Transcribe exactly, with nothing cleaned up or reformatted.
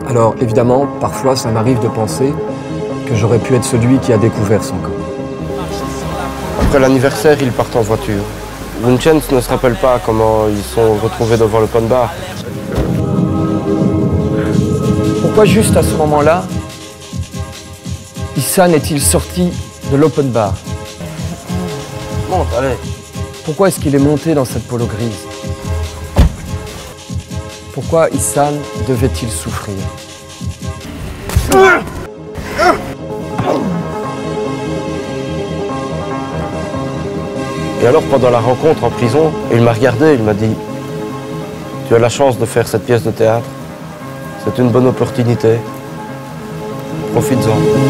Alors évidemment, parfois ça m'arrive de penser que j'aurais pu être celui qui a découvert son corps. Après l'anniversaire, ils partent en voiture. Vincenz ne se rappelle pas comment ils sont retrouvés devant l'open bar. Pourquoi juste à ce moment-là, Ihsan est-il sorti de l'open bar? Monte, allez. Pourquoi est-ce qu'il est monté dans cette polo grise? Pourquoi Ihsan devait-il souffrir? Et alors, pendant la rencontre en prison, il m'a regardé, il m'a dit « Tu as la chance de faire cette pièce de théâtre. C'est une bonne opportunité. Profites-en. »